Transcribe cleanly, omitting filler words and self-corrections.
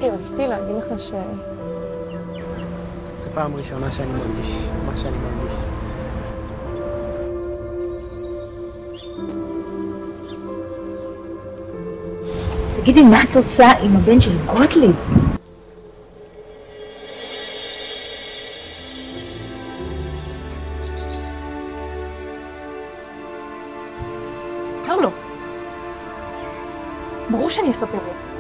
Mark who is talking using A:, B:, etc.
A: יוסי, רציתי להגיד לך ש...
B: זו פעם ראשונה שאני מרגיש מה שאני מרגיש.
C: תגידי, מה את עושה עם הבן של גוטליב?
A: ספר לו. ברור שאני אספר לו.